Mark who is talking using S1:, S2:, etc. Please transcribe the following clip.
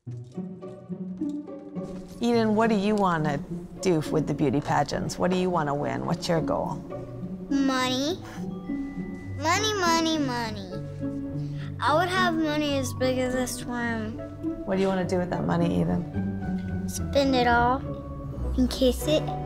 S1: Eden, what do you want to do with the beauty pageants? What do you want to win? What's your goal?
S2: Money. Money, money, money. I would have money as big as this room.
S1: What do you want to do with that money, Eden?
S2: Spend it all in case it